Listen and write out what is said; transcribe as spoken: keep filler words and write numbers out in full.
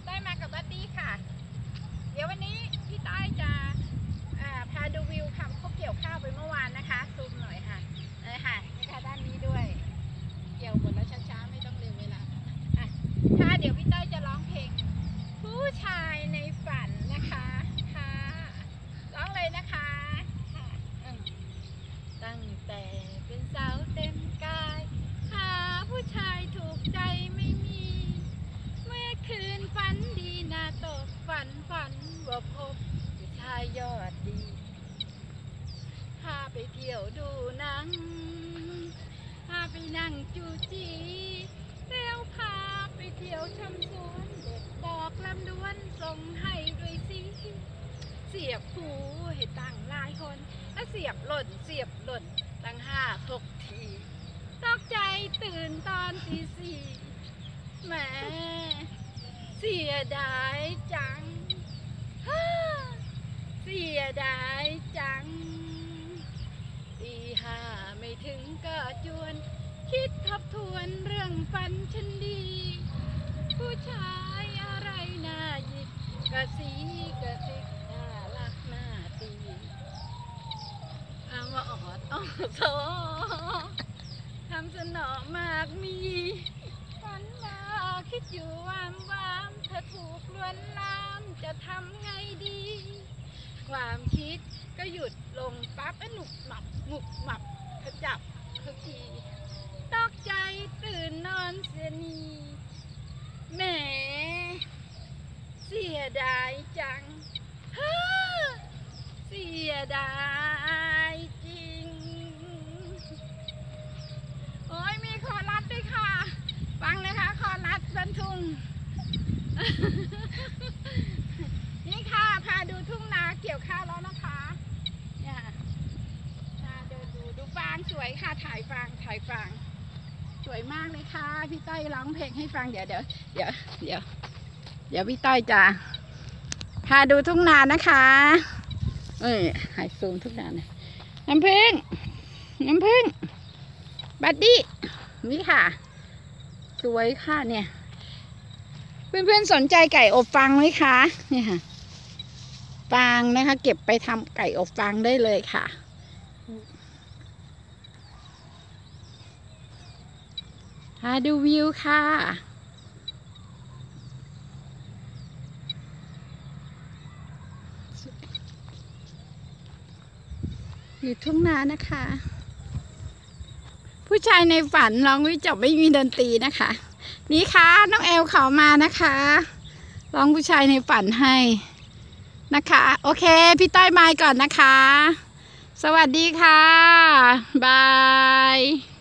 ต้อยมากับบัดดี้ค่ะเดี๋ยววันนี้พี่ต้อยจะพาดูวิวค่ะเขาเกี่ยวข้าวไปเมื่อวานนะคะซูมหน่อยค่ะเลยค่ะนี่ค่ะด้านนี้ด้วยเกี่ยวหมดแล้วช้าๆไม่ต้องเร็วเวลาอ่ะค่ะเดี๋ยวพี่ต้อยจะร้องเพลงผู้ชายในฝันนะคะค่ะร้องเลยนะคะค่ะตั้งแต่เป็นสาวเต็มกายหาผู้ชายถูกใจไม่มีเมื่อคืนฝันดีน่าตกฝันฝันว่าพบผู้ชายยอดดีพาไปเที่ยวดูหนังพาไปนั่งจูจีแล้วพาไปเที่ยวชมสวนเด็ดดอกลำดวนส่งให้ด้วยสิเสียบหูให้ตั้งหลายคนแล้วเสียบหล่นเสียบหล่นตั้งห้าหกทีตกใจตื่นตอนตีสี่แหมเสียดายจังเสียดายจังตีห้าไม่ถึงก็จวนคิดทบทวนเรื่องฝันฉันดีผู้ชายอะไรน่าหยิกกระสีกระซิกน่ารักน่าตีพังว่าออดออดโซทำสนอมากมีฝันว่าคิดอยู่วามวามเธอถูกลวนลามจะทำไงดีความคิดก็หยุดลงปั๊บหนุกหมับหมุกหมับขจับขจีตกใจตื่นนอนเสียนีแหมเสียดายจังเสียดายจริงโอ้ยมีคอรัดด้วยค่ะฟังเลยค่ะคอรัดบรรทุง นี่ค่ะพาดูทุ่งนาเกี่ยวข้าวแล้วนะคะเนี่ยเดินดูดูฟางสวยค่ะถ่ายฟางถ่ายฟางสวยมากเลยค่ะพี่ต้อยร้องเพลงให้ฟังเดี๋ยวเดี๋ยวเดี๋ยวเดี๋ยวเดี๋ยวพี่ต้อยจะพาดูทุ่งนานะคะเอ้ยหายซูมทุ่งนาเลยน้ำผึ้งน้ำผึ้งบัดดี้นี่ค่ะสวยค่ะเนี่ยเพื่อนๆสนใจไก่อบฟางไหมคะเนี่ยค่ะฟางนะคะเก็บไปทำไก่อบฟางได้เลยค่ะพาดูวิวค่ะอยู่ทุ่งนานะคะผู้ชายในฝันร้องวิจบไม่มีดนตรีนะคะนี่ค่ะน้องแอลเขามานะคะร้องผู้ชายในฝันให้นะคะโอเคพี่ต้อยมาก่อนนะคะสวัสดีค่ะบาย